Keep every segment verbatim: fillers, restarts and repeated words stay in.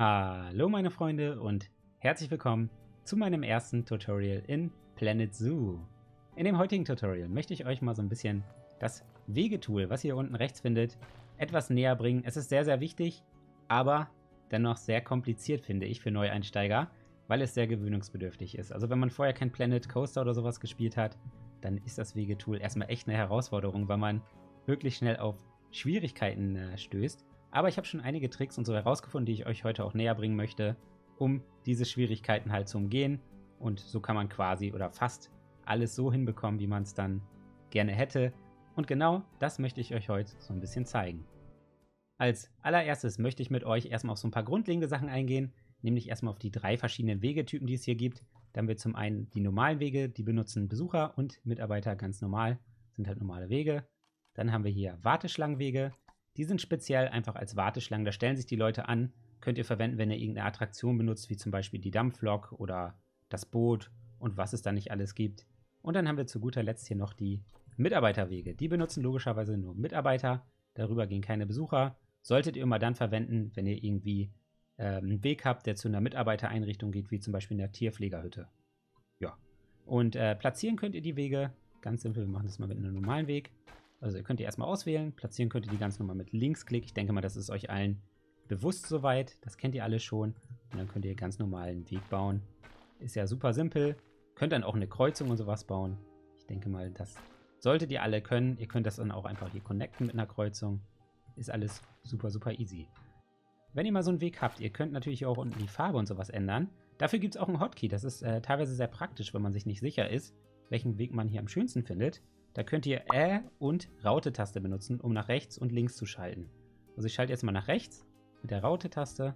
Hallo meine Freunde und herzlich willkommen zu meinem ersten Tutorial in Planet Zoo. In dem heutigen Tutorial möchte ich euch mal so ein bisschen das Wegetool, was ihr hier unten rechts findet, etwas näher bringen. Es ist sehr, sehr wichtig, aber dennoch sehr kompliziert, finde ich, für Neueinsteiger, weil es sehr gewöhnungsbedürftig ist. Also wenn man vorher kein Planet Coaster oder sowas gespielt hat, dann ist das Wegetool erstmal echt eine Herausforderung, weil man wirklich schnell auf Schwierigkeiten äh, stößt. Aber ich habe schon einige Tricks und so herausgefunden, die ich euch heute auch näher bringen möchte, um diese Schwierigkeiten halt zu umgehen. Und so kann man quasi oder fast alles so hinbekommen, wie man es dann gerne hätte. Und genau das möchte ich euch heute so ein bisschen zeigen. Als allererstes möchte ich mit euch erstmal auf so ein paar grundlegende Sachen eingehen, nämlich erstmal auf die drei verschiedenen Wegetypen, die es hier gibt. Dann haben wir zum einen die normalen Wege, die benutzen Besucher und Mitarbeiter ganz normal, sind halt normale Wege. Dann haben wir hier Warteschlangenwege. Die sind speziell einfach als Warteschlangen, da stellen sich die Leute an, könnt ihr verwenden, wenn ihr irgendeine Attraktion benutzt, wie zum Beispiel die Dampflok oder das Boot und was es da nicht alles gibt. Und dann haben wir zu guter Letzt hier noch die Mitarbeiterwege. Die benutzen logischerweise nur Mitarbeiter, darüber gehen keine Besucher. Solltet ihr immer dann verwenden, wenn ihr irgendwie äh, einen Weg habt, der zu einer Mitarbeitereinrichtung geht, wie zum Beispiel in der Tierpflegerhütte. Ja. Und äh, platzieren könnt ihr die Wege, ganz simpel, wir machen das mal mit einem normalen Weg. Also ihr könnt ihr erstmal auswählen, platzieren könnt ihr die ganz normal mit Linksklick. Ich denke mal, das ist euch allen bewusst soweit. Das kennt ihr alle schon. Und dann könnt ihr ganz normalen Weg bauen. Ist ja super simpel. Könnt dann auch eine Kreuzung und sowas bauen. Ich denke mal, das solltet ihr alle können. Ihr könnt das dann auch einfach hier connecten mit einer Kreuzung. Ist alles super, super easy. Wenn ihr mal so einen Weg habt, ihr könnt natürlich auch unten die Farbe und sowas ändern. Dafür gibt es auch einen Hotkey. Das ist äh, teilweise sehr praktisch, wenn man sich nicht sicher ist, welchen Weg man hier am schönsten findet. Da könnt ihr Ä und Raute-Taste benutzen, um nach rechts und links zu schalten. Also ich schalte jetzt mal nach rechts mit der Raute-Taste.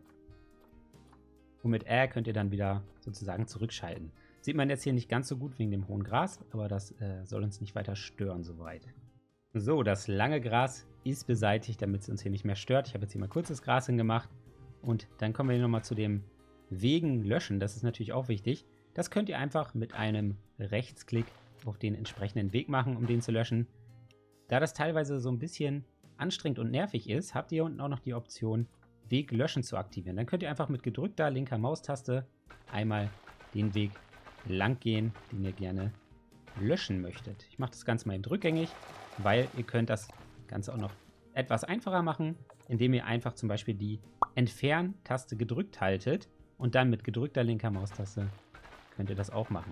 Und mit Ä könnt ihr dann wieder sozusagen zurückschalten. Sieht man jetzt hier nicht ganz so gut wegen dem hohen Gras, aber das äh, soll uns nicht weiter stören soweit. So, das lange Gras ist beseitigt, damit es uns hier nicht mehr stört. Ich habe jetzt hier mal kurzes Gras hingemacht. Und dann kommen wir hier nochmal zu dem Wegen löschen. Das ist natürlich auch wichtig. Das könnt ihr einfach mit einem Rechtsklick auf den entsprechenden Weg machen, um den zu löschen. Da das teilweise so ein bisschen anstrengend und nervig ist, habt ihr unten auch noch die Option, Weg löschen zu aktivieren. Dann könnt ihr einfach mit gedrückter linker Maustaste einmal den Weg lang gehen, den ihr gerne löschen möchtet. Ich mache das Ganze mal eben rückgängig, weil ihr könnt das Ganze auch noch etwas einfacher machen, indem ihr einfach zum Beispiel die Entfernen-Taste gedrückt haltet und dann mit gedrückter linker Maustaste könnt ihr das auch machen.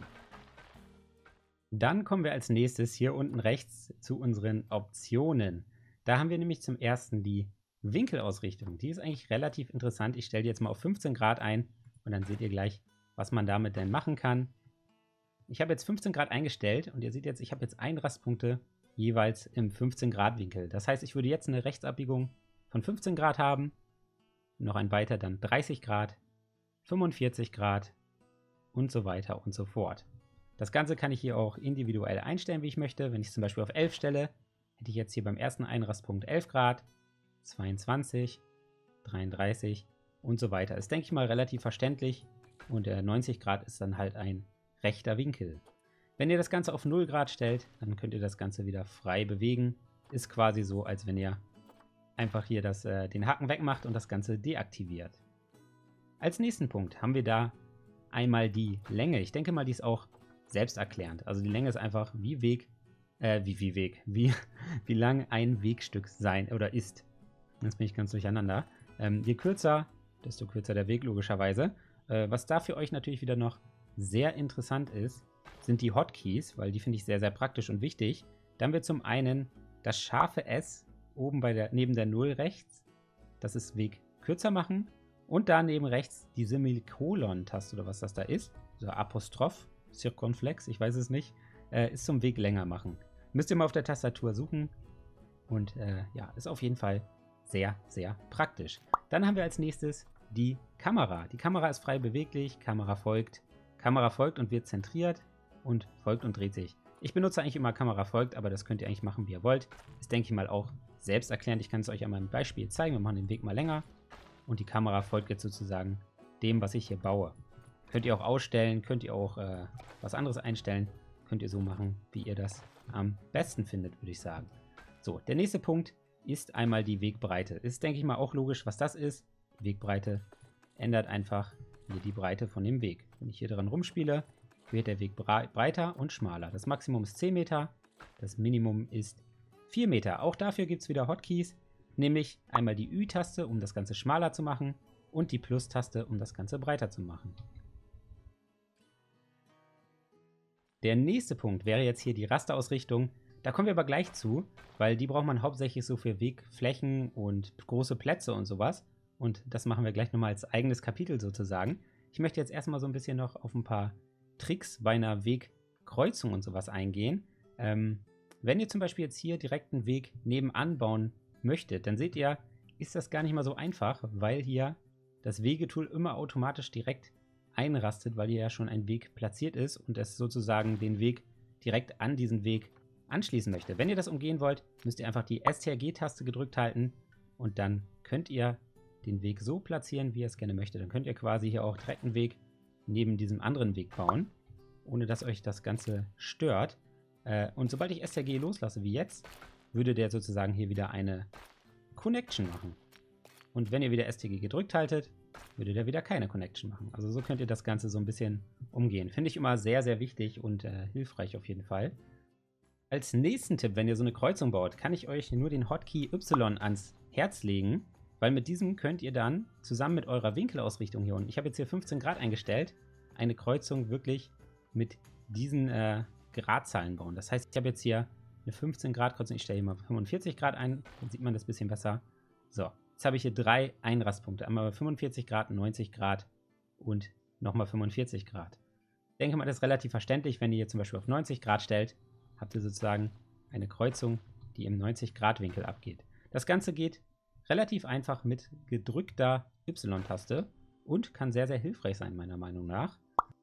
Dann kommen wir als nächstes hier unten rechts zu unseren Optionen. Da haben wir nämlich zum ersten die Winkelausrichtung. Die ist eigentlich relativ interessant. Ich stelle die jetzt mal auf fünfzehn Grad ein und dann seht ihr gleich, was man damit denn machen kann. Ich habe jetzt fünfzehn Grad eingestellt und ihr seht jetzt, ich habe jetzt Einrastpunkte jeweils im fünfzehn Grad Winkel. Das heißt, ich würde jetzt eine Rechtsabbiegung von fünfzehn Grad haben, noch ein weiter dann dreißig Grad, fünfundvierzig Grad und so weiter und so fort. Das Ganze kann ich hier auch individuell einstellen, wie ich möchte. Wenn ich es zum Beispiel auf elf stelle, hätte ich jetzt hier beim ersten Einrastpunkt elf Grad, zweiundzwanzig, dreiunddreißig und so weiter. Ist, denke ich mal, relativ verständlich und äh, neunzig Grad ist dann halt ein rechter Winkel. Wenn ihr das Ganze auf null Grad stellt, dann könnt ihr das Ganze wieder frei bewegen. Ist quasi so, als wenn ihr einfach hier das, äh, den Haken wegmacht und das Ganze deaktiviert. Als nächsten Punkt haben wir da einmal die Länge. Ich denke mal, die ist auch selbsterklärend. Also die Länge ist einfach wie Weg, äh, wie, wie Weg, wie, wie lang ein Wegstück sein oder ist. Jetzt bin ich ganz durcheinander. Ähm, je kürzer, desto kürzer der Weg logischerweise. Äh, was da für euch natürlich wieder noch sehr interessant ist, sind die Hotkeys, weil die finde ich sehr, sehr praktisch und wichtig. Dann wird zum einen das scharfe S oben bei der, neben der Null rechts, das ist Weg kürzer machen. Und daneben rechts die Semikolon-Taste oder was das da ist, so Apostroph, Circonflex, ich weiß es nicht, äh, ist zum Weg länger machen. Müsst ihr mal auf der Tastatur suchen und äh, ja, ist auf jeden Fall sehr, sehr praktisch. Dann haben wir als nächstes die Kamera. Die Kamera ist frei beweglich, Kamera folgt, Kamera folgt und wird zentriert und folgt und dreht sich. Ich benutze eigentlich immer Kamera folgt, aber das könnt ihr eigentlich machen, wie ihr wollt. Ist, denke ich mal, auch selbsterklärend. Ich kann es euch an meinem Beispiel zeigen. Wir machen den Weg mal länger und die Kamera folgt jetzt sozusagen dem, was ich hier baue. Könnt ihr auch ausstellen, könnt ihr auch äh, was anderes einstellen. Könnt ihr so machen, wie ihr das am besten findet, würde ich sagen. So, der nächste Punkt ist einmal die Wegbreite. Ist, denke ich mal, auch logisch, was das ist. Wegbreite ändert einfach hier die Breite von dem Weg. Wenn ich hier dran rumspiele, wird der Weg breiter und schmaler. Das Maximum ist zehn Meter, das Minimum ist vier Meter. Auch dafür gibt es wieder Hotkeys, nämlich einmal die Ü-Taste, um das Ganze schmaler zu machen und die Plus-Taste, um das Ganze breiter zu machen. Der nächste Punkt wäre jetzt hier die Rasterausrichtung. Da kommen wir aber gleich zu, weil die braucht man hauptsächlich so für Wegflächen und große Plätze und sowas. Und das machen wir gleich nochmal als eigenes Kapitel sozusagen. Ich möchte jetzt erstmal so ein bisschen noch auf ein paar Tricks bei einer Wegkreuzung und sowas eingehen. Ähm, wenn ihr zum Beispiel jetzt hier direkt einen Weg nebenan bauen möchtet, dann seht ihr, ist das gar nicht mal so einfach, weil hier das Wegetool immer automatisch direkt einrastet, weil hier ja schon ein Weg platziert ist und es sozusagen den Weg direkt an diesen Weg anschließen möchte. Wenn ihr das umgehen wollt, müsst ihr einfach die S T R G-Taste gedrückt halten und dann könnt ihr den Weg so platzieren, wie ihr es gerne möchtet. Dann könnt ihr quasi hier auch direkt einen Weg neben diesem anderen Weg bauen, ohne dass euch das Ganze stört. Äh, und sobald ich S T R G loslasse, wie jetzt, würde der sozusagen hier wieder eine Connection machen. Und wenn ihr wieder S T R G gedrückt haltet, würde der wieder keine Connection machen. Also so könnt ihr das Ganze so ein bisschen umgehen. Finde ich immer sehr, sehr wichtig und äh, hilfreich auf jeden Fall. Als nächsten Tipp, wenn ihr so eine Kreuzung baut, kann ich euch nur den Hotkey Y ans Herz legen, weil mit diesem könnt ihr dann zusammen mit eurer Winkelausrichtung hier unten, ich habe jetzt hier fünfzehn Grad eingestellt, eine Kreuzung wirklich mit diesen äh, Gradzahlen bauen. Das heißt, ich habe jetzt hier eine fünfzehn Grad Kreuzung, ich stelle hier mal fünfundvierzig Grad ein, dann sieht man das ein bisschen besser. So, jetzt habe ich hier drei Einrastpunkte, einmal fünfundvierzig Grad, neunzig Grad und nochmal fünfundvierzig Grad. Ich denke mal, das ist relativ verständlich, wenn ihr hier zum Beispiel auf neunzig Grad stellt, habt ihr sozusagen eine Kreuzung, die im neunzig Grad Winkel abgeht. Das Ganze geht relativ einfach mit gedrückter Y-Taste und kann sehr, sehr hilfreich sein, meiner Meinung nach.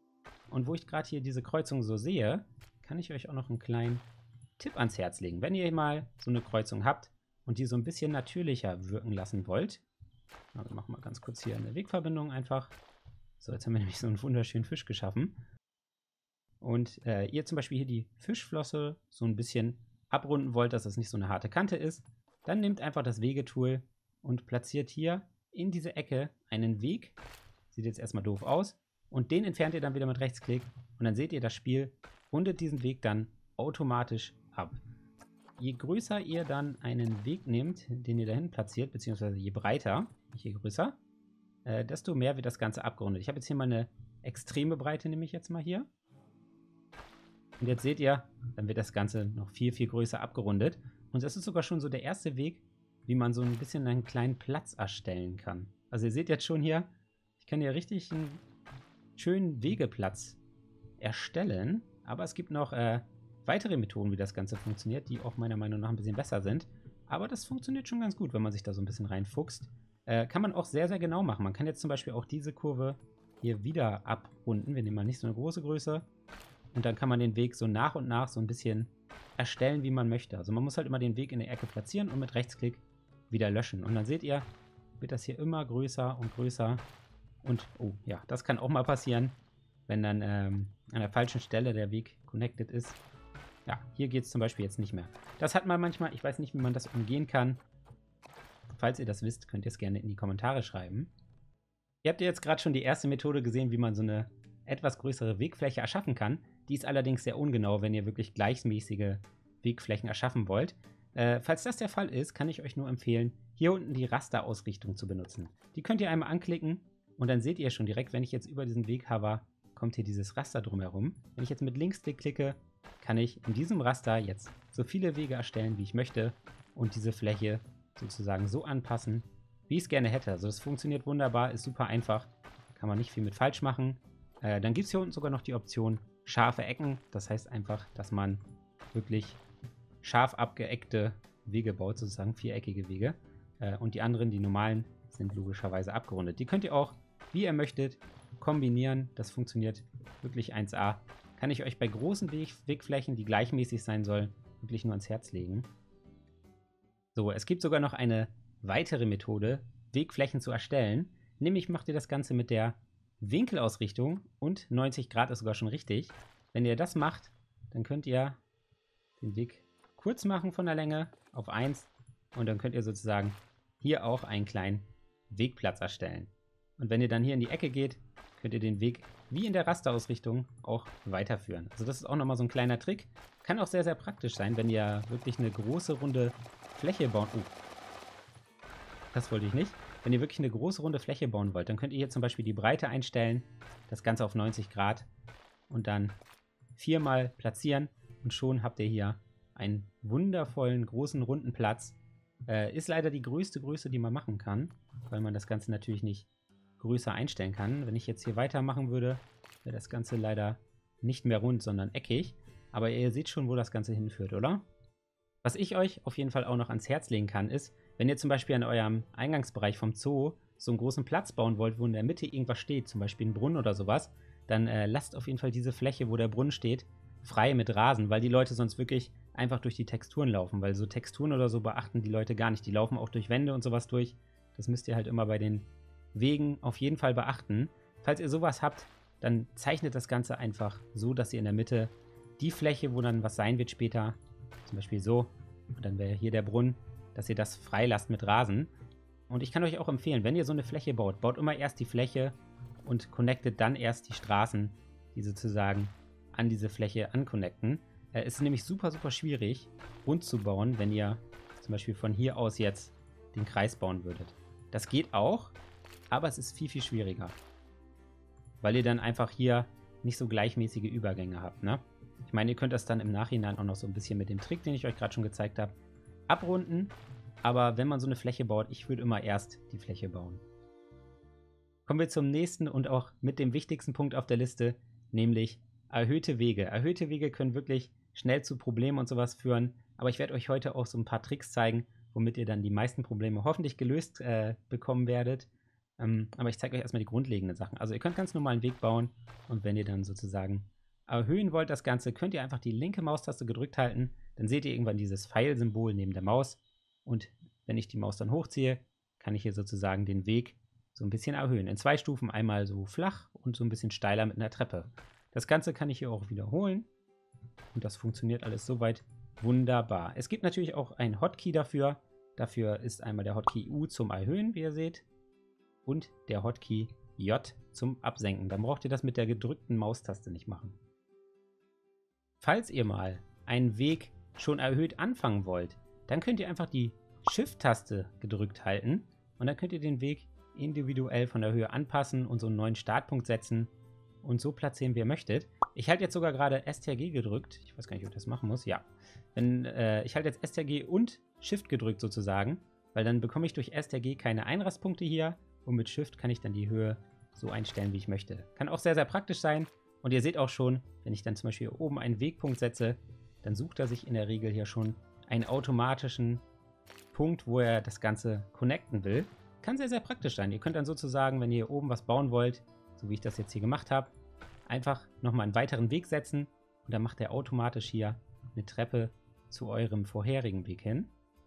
Und wo ich gerade hier diese Kreuzung so sehe, kann ich euch auch noch einen kleinen Tipp ans Herz legen. Wenn ihr mal so eine Kreuzung habt und die so ein bisschen natürlicher wirken lassen wollt, na, wir machen mal ganz kurz hier eine Wegverbindung einfach. So, jetzt haben wir nämlich so einen wunderschönen Fisch geschaffen. Und äh, ihr zum Beispiel hier die Fischflosse so ein bisschen abrunden wollt, dass das nicht so eine harte Kante ist, dann nehmt einfach das Wegetool und platziert hier in diese Ecke einen Weg. Sieht jetzt erstmal doof aus. Und den entfernt ihr dann wieder mit Rechtsklick. Und dann seht ihr, das Spiel rundet diesen Weg dann automatisch ab. Je größer ihr dann einen Weg nehmt, den ihr dahin platziert, beziehungsweise je breiter, nicht je größer, äh, desto mehr wird das Ganze abgerundet. Ich habe jetzt hier mal eine extreme Breite, nehme ich jetzt mal hier. Und jetzt seht ihr, dann wird das Ganze noch viel, viel größer abgerundet. Und das ist sogar schon so der erste Weg, wie man so ein bisschen einen kleinen Platz erstellen kann. Also ihr seht jetzt schon hier, ich kann hier richtig einen schönen Wegeplatz erstellen. Aber es gibt noch äh, weitere Methoden, wie das Ganze funktioniert, die auch meiner Meinung nach ein bisschen besser sind. Aber das funktioniert schon ganz gut, wenn man sich da so ein bisschen reinfuchst. Äh, kann man auch sehr, sehr genau machen. Man kann jetzt zum Beispiel auch diese Kurve hier wieder abrunden. Wir nehmen mal nicht so eine große Größe. Und dann kann man den Weg so nach und nach so ein bisschen erstellen, wie man möchte. Also man muss halt immer den Weg in der Ecke platzieren und mit Rechtsklick wieder löschen. Und dann seht ihr, wird das hier immer größer und größer. Und, oh ja, das kann auch mal passieren, wenn dann ähm, an der falschen Stelle der Weg connected ist. Ja, hier geht es zum Beispiel jetzt nicht mehr. Das hat man manchmal, ich weiß nicht, wie man das umgehen kann. Falls ihr das wisst, könnt ihr es gerne in die Kommentare schreiben. Ihr habt ja jetzt gerade schon die erste Methode gesehen, wie man so eine etwas größere Wegfläche erschaffen kann. Die ist allerdings sehr ungenau, wenn ihr wirklich gleichmäßige Wegflächen erschaffen wollt. Äh, falls das der Fall ist, kann ich euch nur empfehlen, hier unten die Rasterausrichtung zu benutzen. Die könnt ihr einmal anklicken und dann seht ihr schon direkt, wenn ich jetzt über diesen Weg hover, kommt hier dieses Raster drumherum. Wenn ich jetzt mit Linksklick klicke, kann ich in diesem Raster jetzt so viele Wege erstellen, wie ich möchte und diese Fläche sozusagen so anpassen, wie ich es gerne hätte. Also das funktioniert wunderbar, ist super einfach, kann man nicht viel mit falsch machen. Äh, dann gibt es hier unten sogar noch die Option scharfe Ecken. Das heißt einfach, dass man wirklich scharf abgeeckte Wege baut, sozusagen viereckige Wege. Äh, und die anderen, die normalen, sind logischerweise abgerundet. Die könnt ihr auch, wie ihr möchtet, kombinieren. Das funktioniert wirklich eins A. Kann ich euch bei großen Weg Wegflächen, die gleichmäßig sein sollen, wirklich nur ans Herz legen. So, es gibt sogar noch eine weitere Methode, Wegflächen zu erstellen. Nämlich macht ihr das Ganze mit der Winkelausrichtung und neunzig Grad ist sogar schon richtig. Wenn ihr das macht, dann könnt ihr den Weg kurz machen von der Länge auf eins und dann könnt ihr sozusagen hier auch einen kleinen Wegplatz erstellen. Und wenn ihr dann hier in die Ecke geht, könnt ihr den Weg wie in der Rasterausrichtung auch weiterführen. Also das ist auch nochmal so ein kleiner Trick. Kann auch sehr, sehr praktisch sein, wenn ihr wirklich eine große, runde Fläche baut. Oh, das wollte ich nicht. Wenn ihr wirklich eine große, runde Fläche bauen wollt, dann könnt ihr hier zum Beispiel die Breite einstellen, das Ganze auf neunzig Grad und dann viermal platzieren und schon habt ihr hier einen wundervollen, großen, runden Platz. Äh, ist leider die größte Größe, die man machen kann, weil man das Ganze natürlich nicht größer einstellen kann. Wenn ich jetzt hier weitermachen würde, wäre das Ganze leider nicht mehr rund, sondern eckig. Aber ihr seht schon, wo das Ganze hinführt, oder? Was ich euch auf jeden Fall auch noch ans Herz legen kann, ist, wenn ihr zum Beispiel an eurem Eingangsbereich vom Zoo so einen großen Platz bauen wollt, wo in der Mitte irgendwas steht, zum Beispiel ein Brunnen oder sowas, dann äh, lasst auf jeden Fall diese Fläche, wo der Brunnen steht, frei mit Rasen, weil die Leute sonst wirklich einfach durch die Texturen laufen, weil so Texturen oder so beachten die Leute gar nicht. Die laufen auch durch Wände und sowas durch. Das müsst ihr halt immer bei den Wegen auf jeden Fall beachten. Falls ihr sowas habt, dann zeichnet das Ganze einfach so, dass ihr in der Mitte die Fläche, wo dann was sein wird später, zum Beispiel so, und dann wäre hier der Brunnen, dass ihr das freilasst mit Rasen. Und ich kann euch auch empfehlen, wenn ihr so eine Fläche baut, baut immer erst die Fläche und connectet dann erst die Straßen, die sozusagen an diese Fläche anconnecten. Äh, es ist nämlich super, super schwierig, rund zu bauen, wenn ihr zum Beispiel von hier aus jetzt den Kreis bauen würdet. Das geht auch, aber es ist viel, viel schwieriger. Weil ihr dann einfach hier nicht so gleichmäßige Übergänge habt, ne? Ich meine, ihr könnt das dann im Nachhinein auch noch so ein bisschen mit dem Trick, den ich euch gerade schon gezeigt habe, abrunden. Aber wenn man so eine Fläche baut, ich würde immer erst die Fläche bauen. Kommen wir zum nächsten und auch mit dem wichtigsten Punkt auf der Liste, nämlich erhöhte Wege. Erhöhte Wege können wirklich schnell zu Problemen und sowas führen. Aber ich werde euch heute auch so ein paar Tricks zeigen, womit ihr dann die meisten Probleme hoffentlich gelöst äh, bekommen werdet. Ähm, aber ich zeige euch erstmal die grundlegenden Sachen. Also ihr könnt ganz normal einen Weg bauen und wenn ihr dann sozusagen erhöhen wollt das Ganze, könnt ihr einfach die linke Maustaste gedrückt halten. Dann seht ihr irgendwann dieses Pfeilsymbol neben der Maus. Und wenn ich die Maus dann hochziehe, kann ich hier sozusagen den Weg so ein bisschen erhöhen. In zwei Stufen, einmal so flach und so ein bisschen steiler mit einer Treppe. Das Ganze kann ich hier auch wiederholen. Und das funktioniert alles soweit wunderbar. Es gibt natürlich auch einen Hotkey dafür. Dafür ist einmal der Hotkey U zum Erhöhen, wie ihr seht. Und der Hotkey J zum Absenken. Dann braucht ihr das mit der gedrückten Maustaste nicht machen. Falls ihr mal einen Weg schon erhöht anfangen wollt, dann könnt ihr einfach die Shift-Taste gedrückt halten und dann könnt ihr den Weg individuell von der Höhe anpassen und so einen neuen Startpunkt setzen und so platzieren, wie ihr möchtet. Ich halte jetzt sogar gerade S T R G gedrückt. Ich weiß gar nicht, ob ich das machen muss. Ja. Wenn, äh, ich halte jetzt S T R G und Shift gedrückt sozusagen, weil dann bekomme ich durch S T R G keine Einrastpunkte hier und mit Shift kann ich dann die Höhe so einstellen, wie ich möchte. Kann auch sehr, sehr praktisch sein. Und ihr seht auch schon, wenn ich dann zum Beispiel hier oben einen Wegpunkt setze, dann sucht er sich in der Regel hier schon einen automatischen Punkt, wo er das Ganze connecten will. Kann sehr, sehr praktisch sein. Ihr könnt dann sozusagen, wenn ihr hier oben was bauen wollt, so wie ich das jetzt hier gemacht habe, einfach nochmal einen weiteren Weg setzen und dann macht er automatisch hier eine Treppe zu eurem vorherigen Weg hin.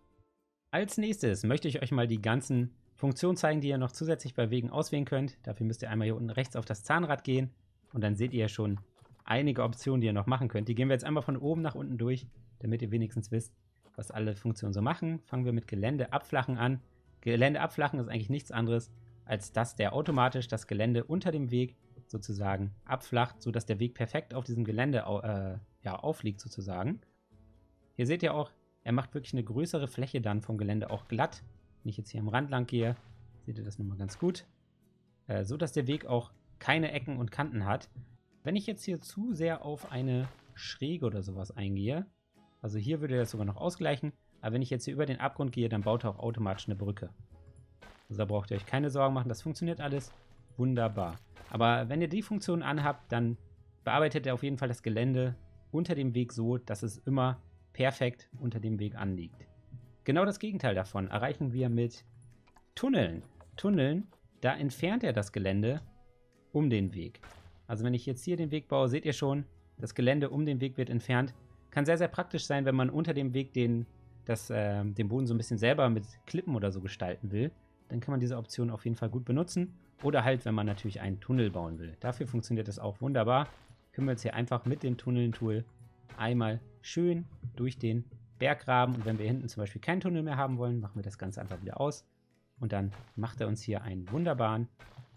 Als nächstes möchte ich euch mal die ganzen Funktionen zeigen, die ihr noch zusätzlich bei Wegen auswählen könnt. Dafür müsst ihr einmal hier unten rechts auf das Zahnrad gehen und dann seht ihr schon einige Optionen, die ihr noch machen könnt. Die gehen wir jetzt einmal von oben nach unten durch, damit ihr wenigstens wisst, was alle Funktionen so machen. Fangen wir mit Gelände abflachen an. Gelände abflachen ist eigentlich nichts anderes, als dass der automatisch das Gelände unter dem Weg sozusagen abflacht, sodass der Weg perfekt auf diesem Gelände äh, ja, aufliegt sozusagen. Hier seht ihr auch, er macht wirklich eine größere Fläche dann vom Gelände auch glatt. Wenn ich jetzt hier am Rand lang gehe, seht ihr das nochmal ganz gut. Äh, so dass der Weg auch keine Ecken und Kanten hat. Wenn ich jetzt hier zu sehr auf eine Schräge oder sowas eingehe, also hier würde er das sogar noch ausgleichen, aber wenn ich jetzt hier über den Abgrund gehe, dann baut er auch automatisch eine Brücke. Also da braucht ihr euch keine Sorgen machen, das funktioniert alles wunderbar. Aber wenn ihr die Funktion anhabt, dann bearbeitet er auf jeden Fall das Gelände unter dem Weg so, dass es immer perfekt unter dem Weg anliegt. Genau das Gegenteil davon erreichen wir mit Tunneln. Tunneln, da entfernt er das Gelände um den Weg. Also wenn ich jetzt hier den Weg baue, seht ihr schon, das Gelände um den Weg wird entfernt. Kann sehr, sehr praktisch sein, wenn man unter dem Weg den, das, äh, den Boden so ein bisschen selber mit Klippen oder so gestalten will. Dann kann man diese Option auf jeden Fall gut benutzen. Oder halt, wenn man natürlich einen Tunnel bauen will. Dafür funktioniert das auch wunderbar. Können wir jetzt hier einfach mit dem Tunneln-Tool einmal schön durch den Berg graben. Und wenn wir hinten zum Beispiel keinen Tunnel mehr haben wollen, machen wir das Ganze einfach wieder aus. Und dann macht er uns hier einen wunderbaren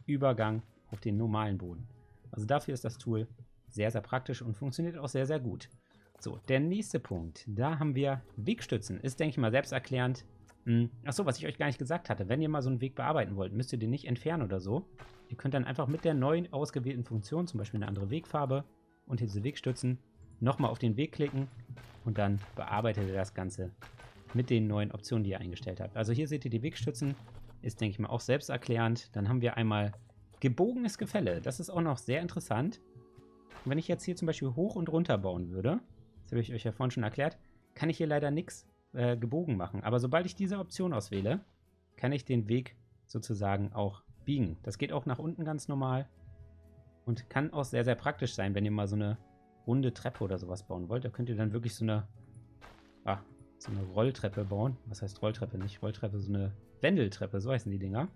Übergang auf den normalen Boden. Also dafür ist das Tool sehr, sehr praktisch und funktioniert auch sehr, sehr gut. So, der nächste Punkt. Da haben wir Wegstützen. Ist, denke ich mal, selbsterklärend. Hm. Achso, was ich euch gar nicht gesagt hatte. Wenn ihr mal so einen Weg bearbeiten wollt, müsst ihr den nicht entfernen oder so. Ihr könnt dann einfach mit der neuen ausgewählten Funktion, zum Beispiel eine andere Wegfarbe und diese Wegstützen, nochmal auf den Weg klicken und dann bearbeitet ihr das Ganze mit den neuen Optionen, die ihr eingestellt habt. Also hier seht ihr die Wegstützen. Ist, denke ich mal, auch selbsterklärend. Dann haben wir einmal gebogenes Gefälle. Das ist auch noch sehr interessant. Und wenn ich jetzt hier zum Beispiel hoch und runter bauen würde, das habe ich euch ja vorhin schon erklärt, kann ich hier leider nichts äh, gebogen machen. Aber sobald ich diese Option auswähle, kann ich den Weg sozusagen auch biegen. Das geht auch nach unten ganz normal und kann auch sehr, sehr praktisch sein, wenn ihr mal so eine runde Treppe oder sowas bauen wollt. Da könnt ihr dann wirklich so eine, ah, so eine Rolltreppe bauen. Was heißt Rolltreppe? Nicht Rolltreppe, so eine Wendeltreppe, so heißen die Dinger.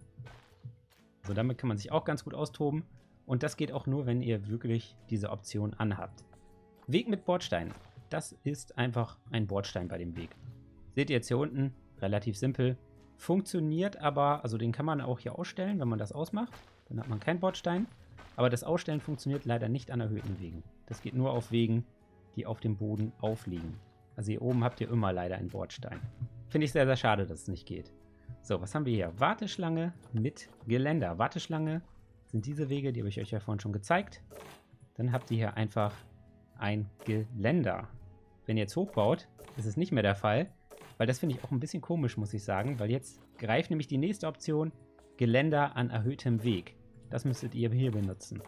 Also damit kann man sich auch ganz gut austoben. Und das geht auch nur, wenn ihr wirklich diese Option anhabt. Weg mit Bordstein. Das ist einfach ein Bordstein bei dem Weg. Seht ihr jetzt hier unten, relativ simpel. Funktioniert aber, also den kann man auch hier ausstellen, wenn man das ausmacht. Dann hat man keinen Bordstein. Aber das Ausstellen funktioniert leider nicht an erhöhten Wegen. Das geht nur auf Wegen, die auf dem Boden aufliegen. Also hier oben habt ihr immer leider einen Bordstein. Finde ich sehr, sehr schade, dass es nicht geht. So, was haben wir hier? Warteschlange mit Geländer. Warteschlange sind diese Wege, die habe ich euch ja vorhin schon gezeigt. Dann habt ihr hier einfach ein Geländer. Wenn ihr jetzt hochbaut, ist es nicht mehr der Fall, weil das finde ich auch ein bisschen komisch, muss ich sagen, weil jetzt greift nämlich die nächste Option, Geländer an erhöhtem Weg. Das müsstet ihr hier benutzen.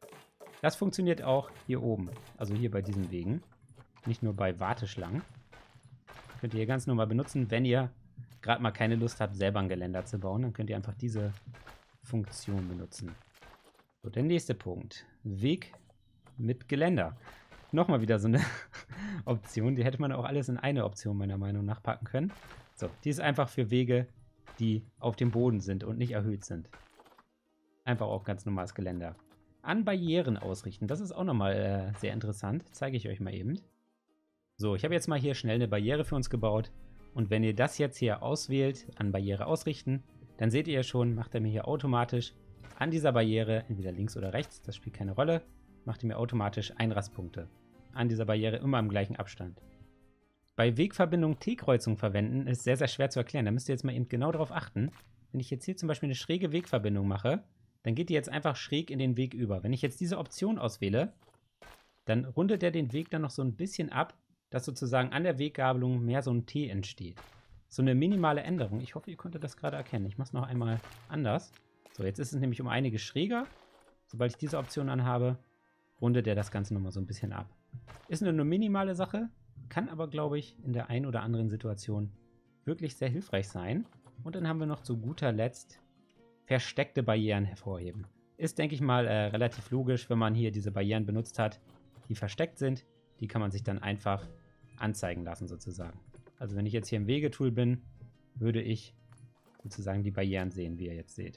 Das funktioniert auch hier oben, also hier bei diesen Wegen, nicht nur bei Warteschlangen. Könnt ihr hier ganz normal benutzen, wenn ihr gerade mal keine Lust habt, selber ein Geländer zu bauen, dann könnt ihr einfach diese Funktion benutzen. So, der nächste Punkt. Weg mit Geländer. Nochmal wieder so eine Option, die hätte man auch alles in eine Option meiner Meinung nach packen können. So, die ist einfach für Wege, die auf dem Boden sind und nicht erhöht sind. Einfach auch ganz normales Geländer. An Barrieren ausrichten, das ist auch nochmal äh, sehr interessant. Zeige ich euch mal eben. So, ich habe jetzt mal hier schnell eine Barriere für uns gebaut. Und wenn ihr das jetzt hier auswählt, an Barriere ausrichten, dann seht ihr schon, macht er mir hier automatisch an dieser Barriere, entweder links oder rechts, das spielt keine Rolle, macht er mir automatisch Einrastpunkte. An dieser Barriere immer im gleichen Abstand. Bei Wegverbindung T-Kreuzung verwenden ist sehr, sehr schwer zu erklären. Da müsst ihr jetzt mal eben genau darauf achten. Wenn ich jetzt hier zum Beispiel eine schräge Wegverbindung mache, dann geht die jetzt einfach schräg in den Weg über. Wenn ich jetzt diese Option auswähle, dann rundet er den Weg dann noch so ein bisschen ab, dass sozusagen an der Weggabelung mehr so ein T entsteht. So eine minimale Änderung. Ich hoffe, ihr konntet das gerade erkennen. Ich mache es noch einmal anders. So, jetzt ist es nämlich um einige schräger. Sobald ich diese Option anhabe, rundet er das Ganze nochmal so ein bisschen ab. Ist eine nur minimale Sache, kann aber, glaube ich, in der einen oder anderen Situation wirklich sehr hilfreich sein. Und dann haben wir noch zu guter Letzt versteckte Barrieren hervorheben. Ist, denke ich mal, äh, relativ logisch, wenn man hier diese Barrieren benutzt hat, die versteckt sind. Die kann man sich dann einfach anzeigen lassen, sozusagen. Also wenn ich jetzt hier im Wegetool bin, würde ich sozusagen die Barrieren sehen, wie ihr jetzt seht.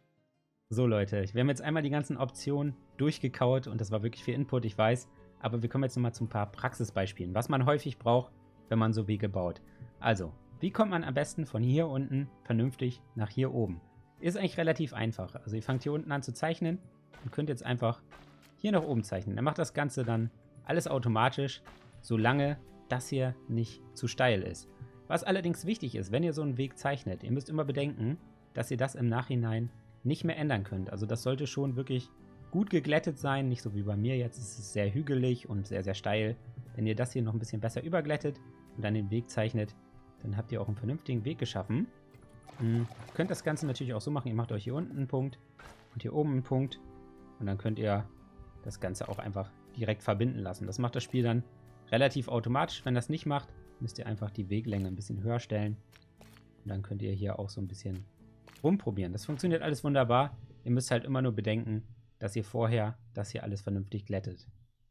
So Leute, wir haben jetzt einmal die ganzen Optionen durchgekaut und das war wirklich viel Input, ich weiß. Aber wir kommen jetzt nochmal zu ein paar Praxisbeispielen, was man häufig braucht, wenn man so Wege baut. Also, wie kommt man am besten von hier unten vernünftig nach hier oben? Ist eigentlich relativ einfach. Also ihr fangt hier unten an zu zeichnen und könnt jetzt einfach hier nach oben zeichnen. Dann macht das Ganze dann alles automatisch, solange das hier nicht zu steil ist. Was allerdings wichtig ist, wenn ihr so einen Weg zeichnet, ihr müsst immer bedenken, dass ihr das im Nachhinein nicht mehr ändern könnt. Also das sollte schon wirklich gut geglättet sein, nicht so wie bei mir jetzt. Es ist sehr hügelig und sehr, sehr steil. Wenn ihr das hier noch ein bisschen besser überglättet und dann den Weg zeichnet, dann habt ihr auch einen vernünftigen Weg geschaffen. Ihr könnt das Ganze natürlich auch so machen, ihr macht euch hier unten einen Punkt und hier oben einen Punkt und dann könnt ihr das Ganze auch einfach direkt verbinden lassen. Das macht das Spiel dann relativ automatisch. Wenn das nicht macht, müsst ihr einfach die Weglänge ein bisschen höher stellen und dann könnt ihr hier auch so ein bisschen rumprobieren. Das funktioniert alles wunderbar. Ihr müsst halt immer nur bedenken, dass ihr vorher das hier alles vernünftig glättet.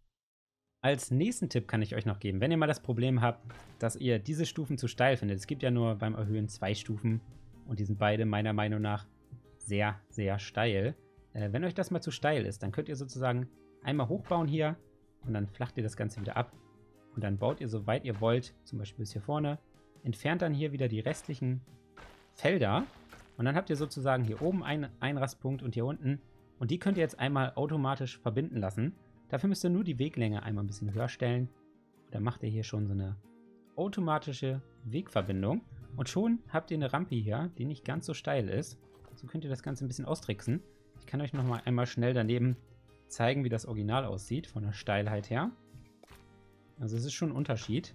Als nächsten Tipp kann ich euch noch geben, wenn ihr mal das Problem habt, dass ihr diese Stufen zu steil findet. Es gibt ja nur beim Erhöhen zwei Stufen und die sind beide meiner Meinung nach sehr, sehr steil. Äh, wenn euch das mal zu steil ist, dann könnt ihr sozusagen einmal hochbauen hier und dann flacht ihr das Ganze wieder ab. Und dann baut ihr so weit ihr wollt, zum Beispiel bis hier vorne, entfernt dann hier wieder die restlichen Felder und dann habt ihr sozusagen hier oben einen Einrastpunkt und hier unten Und die könnt ihr jetzt einmal automatisch verbinden lassen. Dafür müsst ihr nur die Weglänge einmal ein bisschen höher stellen. Dann macht ihr hier schon so eine automatische Wegverbindung. Und schon habt ihr eine Rampe hier, die nicht ganz so steil ist. So könnt ihr das Ganze ein bisschen austricksen. Ich kann euch noch mal einmal schnell daneben zeigen, wie das Original aussieht, von der Steilheit her. Also es ist schon ein Unterschied.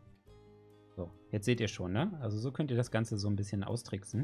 So, jetzt seht ihr schon, ne? Also so könnt ihr das Ganze so ein bisschen austricksen.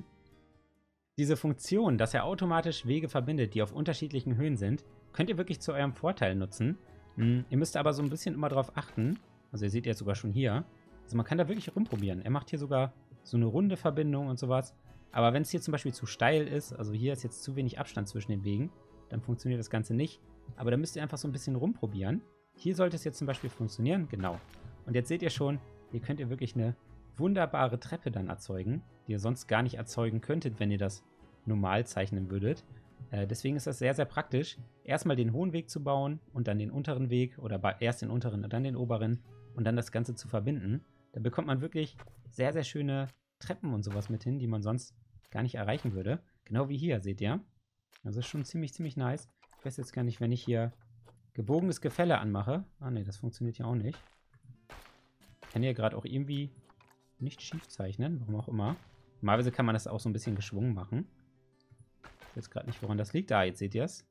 Diese Funktion, dass er automatisch Wege verbindet, die auf unterschiedlichen Höhen sind, könnt ihr wirklich zu eurem Vorteil nutzen. Hm, ihr müsst aber so ein bisschen immer darauf achten. Also ihr seht jetzt sogar schon hier. Also man kann da wirklich rumprobieren. Er macht hier sogar so eine runde Verbindung und sowas. Aber wenn es hier zum Beispiel zu steil ist, also hier ist jetzt zu wenig Abstand zwischen den Wegen, dann funktioniert das Ganze nicht. Aber da müsst ihr einfach so ein bisschen rumprobieren. Hier sollte es jetzt zum Beispiel funktionieren. Genau. Und jetzt seht ihr schon, hier könnt ihr wirklich eine wunderbare Treppe dann erzeugen, die ihr sonst gar nicht erzeugen könntet, wenn ihr das normal zeichnen würdet. Äh, deswegen ist das sehr, sehr praktisch, erstmal den hohen Weg zu bauen und dann den unteren Weg oder erst den unteren und dann den oberen und dann das Ganze zu verbinden. Da bekommt man wirklich sehr, sehr schöne Treppen und sowas mit hin, die man sonst gar nicht erreichen würde. Genau wie hier, seht ihr. Das ist schon ziemlich, ziemlich nice. Ich weiß jetzt gar nicht, wenn ich hier gebogenes Gefälle anmache. Ah ne, das funktioniert ja auch nicht. Ich kann hier gerade auch irgendwie nicht schief zeichnen, warum auch immer. Normalerweise kann man das auch so ein bisschen geschwungen machen. Ich weiß jetzt gerade nicht, woran das liegt. Ah, jetzt seht ihr es.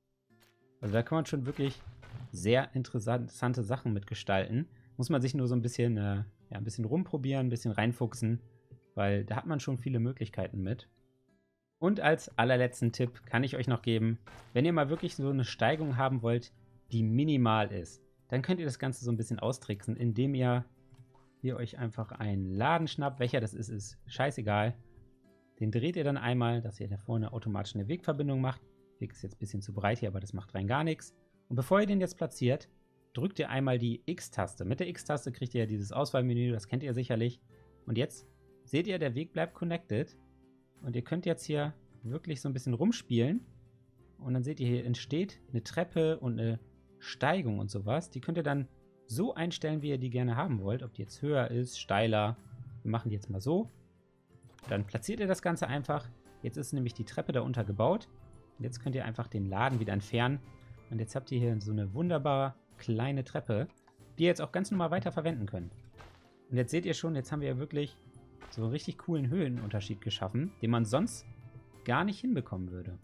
Also da kann man schon wirklich sehr interessante Sachen mitgestalten. Muss man sich nur so ein bisschen, äh, ja, ein bisschen rumprobieren, ein bisschen reinfuchsen, weil da hat man schon viele Möglichkeiten mit. Und als allerletzten Tipp kann ich euch noch geben, wenn ihr mal wirklich so eine Steigung haben wollt, die minimal ist, dann könnt ihr das Ganze so ein bisschen austricksen, indem ihr hier euch einfach einen Laden schnappt. Welcher das ist, ist scheißegal. Den dreht ihr dann einmal, dass ihr da vorne automatisch eine Wegverbindung macht. Der Weg ist jetzt ein bisschen zu breit hier, aber das macht rein gar nichts. Und bevor ihr den jetzt platziert, drückt ihr einmal die X-Taste. Mit der X-Taste kriegt ihr ja dieses Auswahlmenü, das kennt ihr sicherlich. Und jetzt seht ihr, der Weg bleibt connected. Und ihr könnt jetzt hier wirklich so ein bisschen rumspielen. Und dann seht ihr, hier entsteht eine Treppe und eine Steigung und sowas. Die könnt ihr dann so einstellen, wie ihr die gerne haben wollt. Ob die jetzt höher ist, steiler. Wir machen die jetzt mal so. Dann platziert ihr das Ganze einfach. Jetzt ist nämlich die Treppe da unter gebaut. Und jetzt könnt ihr einfach den Laden wieder entfernen. Und jetzt habt ihr hier so eine wunderbare kleine Treppe, die ihr jetzt auch ganz normal weiter verwenden könnt. Und jetzt seht ihr schon, jetzt haben wir ja wirklich so einen richtig coolen Höhenunterschied geschaffen, den man sonst gar nicht hinbekommen würde.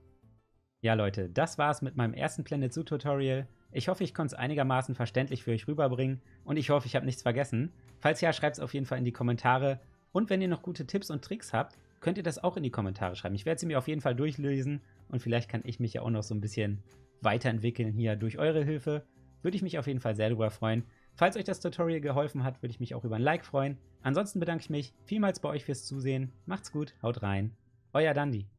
Ja Leute, das war's mit meinem ersten Planet Zoo Tutorial. Ich hoffe, ich konnte es einigermaßen verständlich für euch rüberbringen und ich hoffe, ich habe nichts vergessen. Falls ja, schreibt es auf jeden Fall in die Kommentare. Und wenn ihr noch gute Tipps und Tricks habt, könnt ihr das auch in die Kommentare schreiben. Ich werde sie mir auf jeden Fall durchlesen und vielleicht kann ich mich ja auch noch so ein bisschen weiterentwickeln hier durch eure Hilfe. Würde ich mich auf jeden Fall sehr darüber freuen. Falls euch das Tutorial geholfen hat, würde ich mich auch über ein Like freuen. Ansonsten bedanke ich mich vielmals bei euch fürs Zusehen. Macht's gut, haut rein. Euer Dandi.